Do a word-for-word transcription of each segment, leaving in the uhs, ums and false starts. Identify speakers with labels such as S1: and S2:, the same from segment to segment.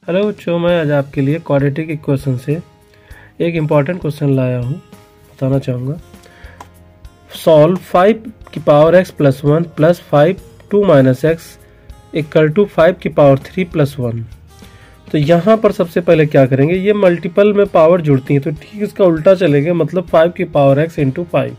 S1: Hello बच्चों, मैं आज आपके लिए क्वाड्रेटिक इक्वेशन से एक इम्पॉर्टेंट क्वेश्चन लाया हूँ, बताना चाहूँगा। सॉल्व फाइव की power x plus one plus five two minus x equal to five की पावर थ्री प्लस वन। तो यहाँ पर सबसे पहले क्या करेंगे, ये मल्टीपल में पावर जुड़ती है तो ठीक इसका उल्टा चलेंगे, मतलब फाइव की पावर एक्स इंटू फाइव।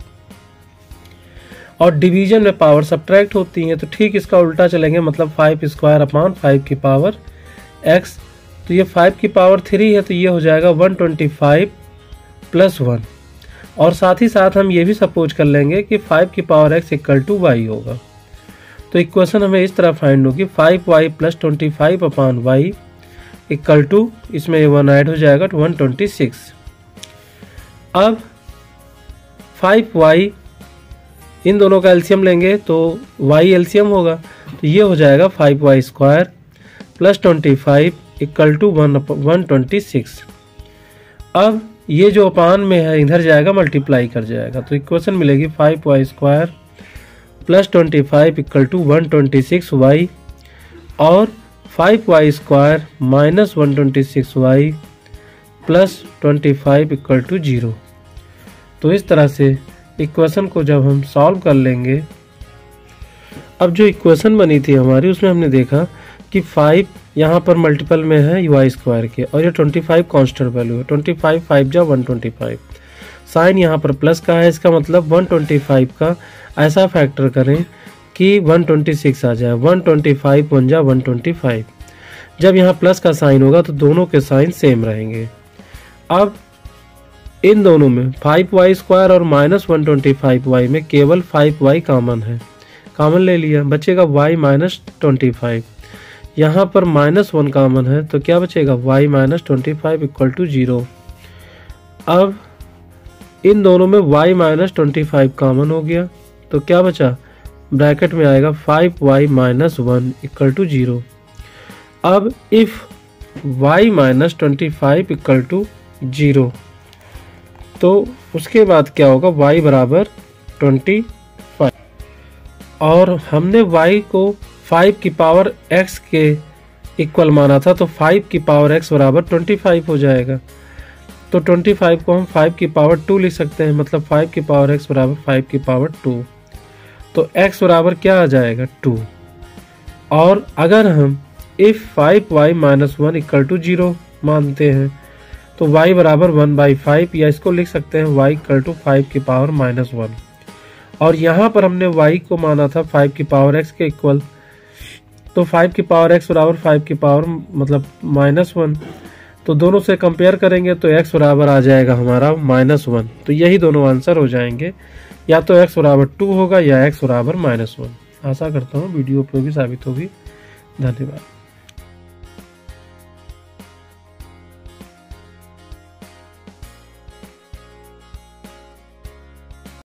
S1: और डिवीजन में पावर सब्ट्रैक्ट होती है तो ठीक इसका उल्टा चलेंगे, मतलब फाइव स्क्वायर अपॉन फाइव की पावर एक्स। तो ये फाइव की पावर थ्री है तो ये हो जाएगा one twenty five plus one. और साथ ही साथ हम ये भी सपोज कर लेंगे कि फाइव की power x equal to y होगा। तो इक्वेशन हमें इस तरह फाइंड होगी, five y plus twenty five upon y equal to, इसमें ये वन ऐड हो जाएगा तो वन ट्वेंटी सिक्स। अब फाइव वाई इन दोनों का एलसीएम लेंगे तो वाई एलसीएम होगा, तो ये हो जाएगा five y square plus twenty five equal to one one twenty six. अब ये जो अपान में है इधर जाएगा, मल्टीप्लाई कर जाएगा, तो इक्वेशन मिलेगी five y square plus twenty five equal to one twenty six y और five y square minus one twenty six y plus twenty five equal to zero. तो इस तरह से इक्वेशन को जब हम सॉल्व कर लेंगे, अब जो इक्वेशन बनी थी हमारी उसमें हमने देखा कि फाइव यहाँ पर मल्टीपल में है वाई स्क्वायर के और ये ट्वेंटी फाइव कांस्टेंट वैल्यू है, ट्वेंटी फाइव फाइव जा वन ट्वेंटी फाइव। साइन यहाँ पर प्लस का है, इसका मतलब वन ट्वेंटी फाइव का ऐसा फैक्टर करें कि वन ट्वेंटी सिक्स आ जाए, वन ट्वेंटी फाइव वन जा वन ट्वेंटी फाइव। जब यहाँ प्लस का साइन होगा तो दोनों के साइन सेम रहेंगे। अब इन दोनों में फाइव वाई स्क्वायर और minus one twenty five y में केवल फाइव वाई कॉमन है, कॉमन ले लिया, बचेगा वाई माइनस ट्वेंटी फाइव। यहाँ पर माइनस वन कॉमन है तो क्या बचेगा, y minus twenty five equal to zero. अब इन दोनों में y minus twenty five common हो गया तो क्या बचा, ब्रैकेट में आएगा five y minus one equal to zero. अब if y minus twenty five equal to zero तो उसके बाद क्या होगा, y बराबर ट्वेंटी फाइव। और हमने y को फाइव की पावर x के इक्वल माना था तो फाइव की पावर x बराबर ट्वेंटी फाइव हो जाएगा। तो ट्वेंटी फाइव को हम फाइव की पावर टू लिख सकते हैं, मतलब फाइव की पावर x बराबर फाइव की पावर टू। तो x बराबर क्या आ जाएगा, टू। और अगर हम if five y minus one equal to zero मानते हैं तो y बराबर वन बाई फाइव, या इसको लिख सकते हैं y इक्वल टू फाइव की पावर माइनस वन। और यहाँ पर हमने y को माना था फाइव की पावर x के इक्वल, तो फाइव की पावर x बराबर फाइव की पावर मतलब माइनस वन। तो दोनों से कंपेयर करेंगे तो x बराबर आ जाएगा हमारा माइनस वन। तो यही दोनों आंसर हो जाएंगे, या तो x बराबर टू होगा या x बराबर माइनस वन। आशा करता हूँ वीडियो उपयोगी साबित होगी। धन्यवाद।